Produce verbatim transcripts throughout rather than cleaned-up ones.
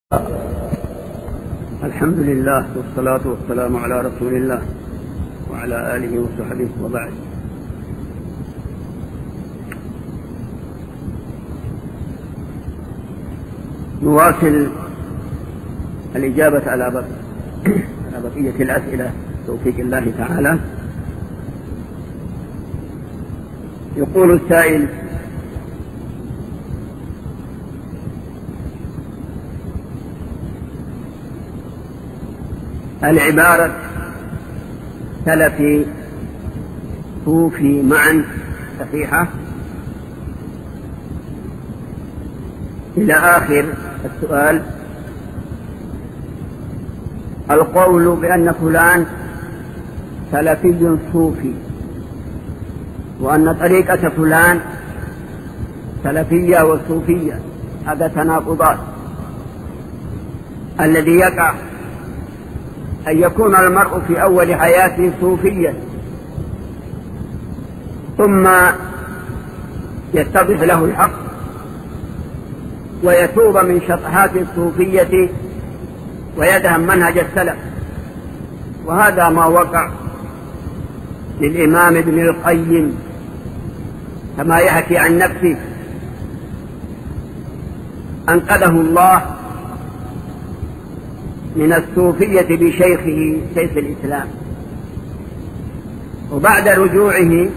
الحمد لله والصلاة والسلام على رسول الله وعلى آله وصحبه وبعد. نواصل الإجابة على بقية الأسئلة توفيق الله تعالى. يقول السائل: العبارة سلفي صوفي معا صحيحة إلى آخر السؤال. القول بأن فلان سلفي صوفي وأن طريقة فلان سلفية وصوفية هذا تناقضات. الذي يقع أن يكون المرء في أول حياته صوفيا ثم يتضح له الحق ويتوب من شطحات الصوفية ويدهم منهج السلف، وهذا ما وقع للإمام ابن القيم كما يحكي عن نفسه: أنقذه الله من الصوفية بشيخه شيخ الإسلام، وبعد رجوعه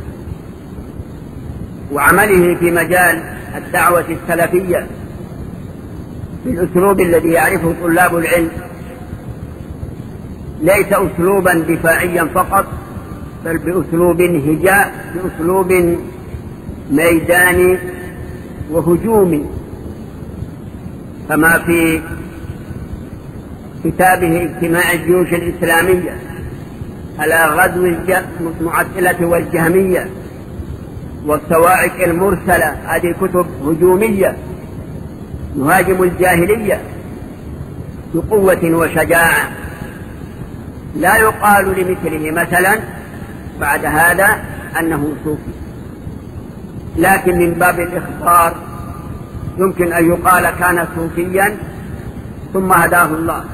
وعمله في مجال الدعوة السلفية بالأسلوب الذي يعرفه طلاب العلم، ليس أسلوبا دفاعيا فقط بل بأسلوب هجاء، بأسلوب ميداني وهجومي، كما في كتابه اجتماع الجيوش الإسلامية على غزو المعتزلة والجهمية والصواعق المرسلة. هذه كتب هجومية يهاجم الجاهلية بقوة وشجاعة. لا يقال لمثله مثلا بعد هذا أنه صوفي، لكن من باب الإخبار يمكن أن يقال كان صوفيا ثم هداه الله.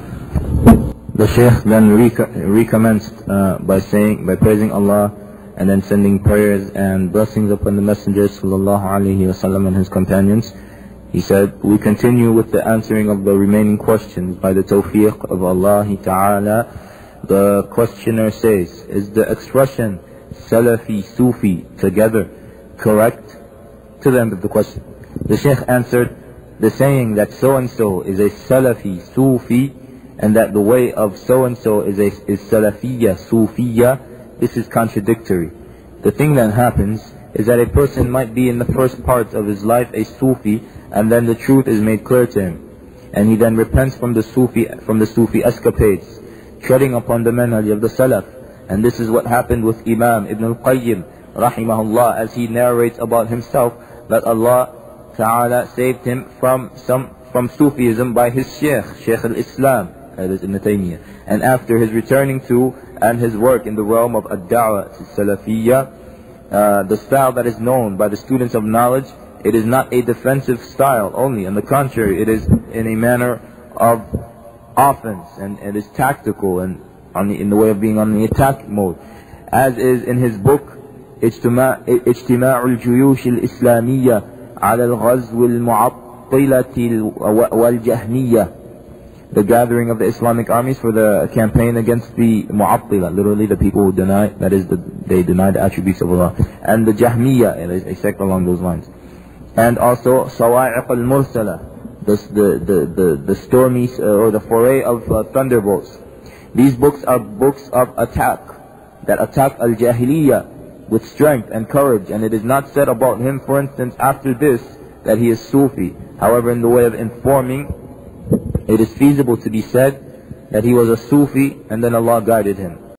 The Shaikh then rec- recommenced uh, by saying, by praising Allah and then sending prayers and blessings upon the Messenger sallallahu alaihi wasallam and his companions. He said, we continue with the answering of the remaining questions by the tawfiq of Allah Ta'ala. The questioner says, is the expression Salafi-Sufi together correct? To the end of the question. The Shaykh answered, the saying that so-and-so is a Salafi-Sufi and that the way of so-and-so is a is Salafiyya, Sufiyya, this is contradictory. The thing that happens is that a person might be in the first part of his life a Sufi, and then the truth is made clear to him, and he then repents from the Sufi from the Sufi escapades, treading upon the manhaj of the Salaf. And this is what happened with Imam Ibn al-Qayyim rahimahullah, as he narrates about himself that Allah Ta'ala saved him from some from Sufism by his Shaykh, Shaykh al-Islam, that is Ibn Taymiyyah. And after his returning to and his work in the realm of ad-Dawah Salafiyyah, uh, the style that is known by the students of knowledge, it is not a defensive style only. On the contrary, it is in a manner of offense, and it is tactical and on the, in the way of being on the attack mode. As is in his book, اجتماع الجيوش الإسلامية على الغزو المعطلة والجهمية, the gathering of the Islamic armies for the campaign against the Mu'attila, literally the people who deny, that is, the, they deny the attributes of Allah, and the Jahmiyyah, it is a sect along those lines. And also Sawa'iq al-Mursala, the, the, the, the, the stormy uh, or the foray of uh, thunderbolts. These books are books of attack that attack al-Jahiliyyah with strength and courage, and it is not said about him, for instance, after this, that he is Sufi. However, in the way of informing, it is feasible to be said that he was a Sufi and then Allah guided him.